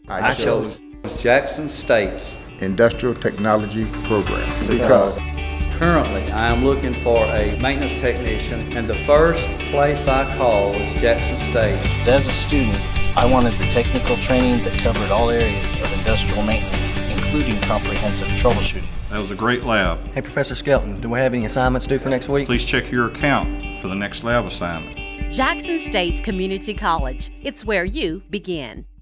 I chose Jackson State's Industrial Technology Program because currently I am looking for a maintenance technician, and the first place I called was Jackson State. As a student, I wanted the technical training that covered all areas of industrial maintenance, including comprehensive troubleshooting. That was a great lab. Hey, Professor Skelton, do we have any assignments due for next week? Please check your account for the next lab assignment. Jackson State Community College. It's where you begin.